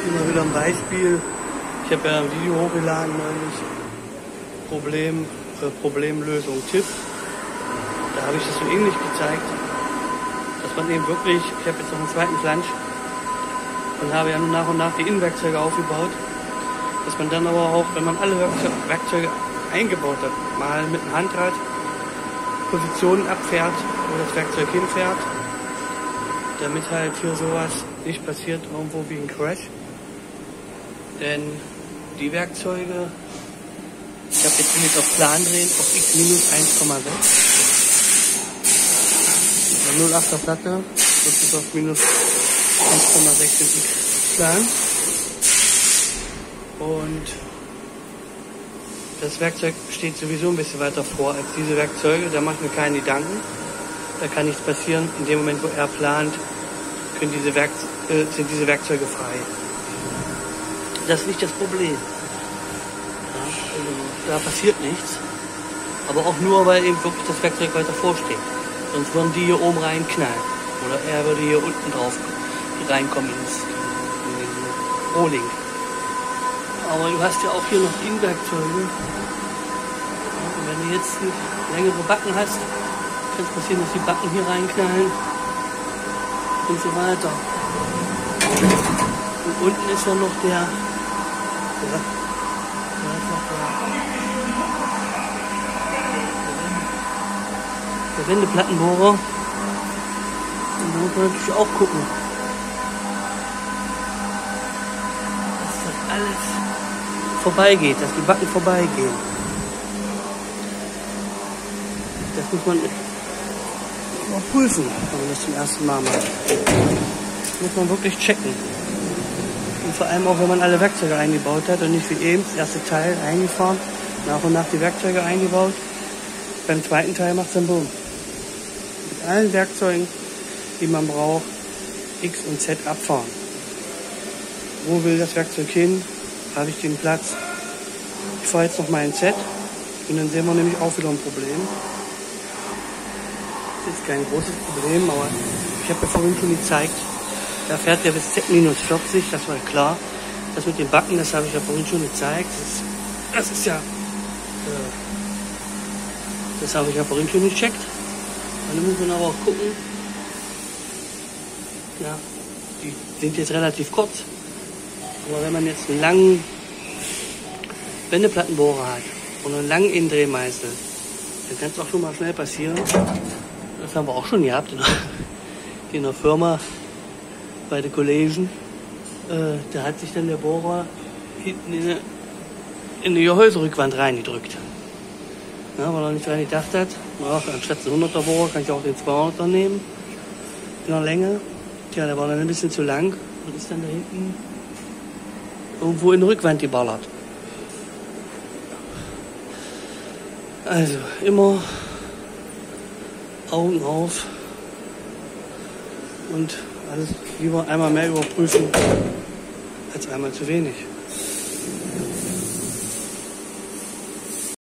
Hier mal wieder ein Beispiel. Ich habe ja ein Video hochgeladen neulich. Problemlösung Tipp. Da habe ich das so ähnlich gezeigt, dass man eben wirklich, ich habe jetzt noch einen zweiten Flansch und habe ja nach und nach die Innenwerkzeuge aufgebaut, dass man dann aber auch, wenn man alle Werkzeuge eingebaut hat, mal mit dem Handrad Positionen abfährt, wo das Werkzeug hinfährt, damit halt hier sowas nicht passiert, irgendwo wie ein Crash. Denn die Werkzeuge, ich habe jetzt auf Plan drehen, auf x minus 1,6. 0,8er Platte, das ist auf minus 1,6 in x Plan. Und das Werkzeug steht sowieso ein bisschen weiter vor als diese Werkzeuge, da macht mir keinen Gedanken. Da kann nichts passieren. In dem Moment, wo er plant, sind diese Werkzeuge frei. Das ist nicht das Problem. Ja, also, da passiert nichts. Aber auch nur, weil eben wirklich das Werkzeug weiter vorsteht. Sonst würden die hier oben reinknallen. Oder er würde hier unten drauf reinkommen in den Rohling. Aber du hast ja auch hier noch Innenwerkzeuge. Und wenn du jetzt längere Backen hast, kann es passieren, dass die Backen hier reinknallen. Und so weiter. Und unten ist ja noch der Wendeplattenbohrer. Und da muss man natürlich auch gucken, dass das alles vorbeigeht, dass die Backen vorbeigehen. Das muss man auch prüfen, wenn man das zum ersten Mal macht. Das muss man wirklich checken. Und vor allem auch, wenn man alle Werkzeuge eingebaut hat und nicht wie eben das erste Teil eingefahren, nach und nach die Werkzeuge eingebaut. Beim zweiten Teil macht es dann Boom. Mit allen Werkzeugen, die man braucht, X und Z abfahren. Wo will das Werkzeug hin? Habe ich den Platz? Ich fahre jetzt noch mal ein Z und dann sehen wir nämlich auch wieder ein Problem. Das ist kein großes Problem, aber ich habe ja vorhin schon gezeigt, da fährt er bis Z minus 40, das war klar. Das mit den Backen, das habe ich ja vorhin schon gezeigt. Das ist ja, das habe ich ja vorhin schon gecheckt. Und dann muss man aber auch gucken, ja, die sind jetzt relativ kurz. Aber wenn man jetzt einen langen Wendeplattenbohrer hat und einen langen Innendrehmeißel, dann kann es auch schon mal schnell passieren. Das haben wir auch schon gehabt in der Firma bei den Kollegen. Da hat sich dann der Bohrer hinten in die Gehäuserückwand reingedrückt. Ja, weil er nicht dran gedacht hat, anstatt des 100er Bohrer kann ich auch den 200er nehmen. In der Länge. Tja, der war dann ein bisschen zu lang und ist dann da hinten irgendwo in die Rückwand geballert. Also immer Augen auf und alles lieber einmal mehr überprüfen als einmal zu wenig.